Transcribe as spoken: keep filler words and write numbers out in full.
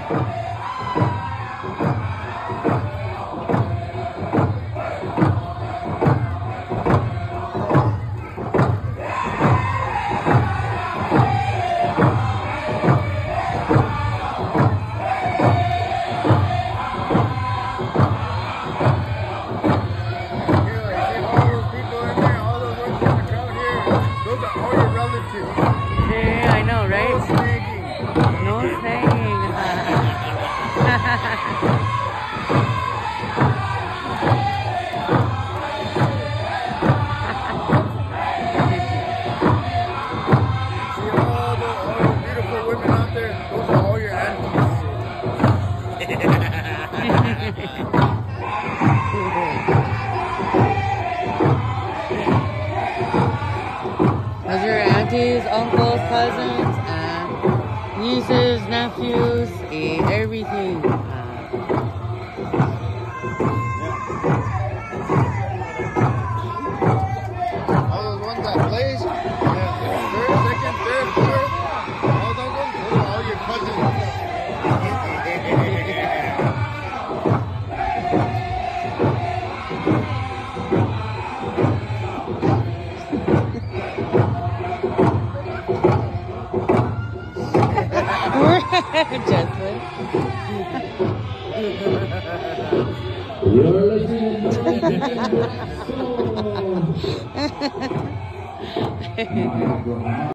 Yeah, I know, right? No snagging. No snagging. See all the, all the beautiful women out there? Those are all your aunties. Those are your aunties, uncles, cousins, uh, nieces, nephews, eh, everything. Uh, All those ones that plays, yeah, third, second, third, fourth, all those ones, those are all your cousins. Justin. You're listening to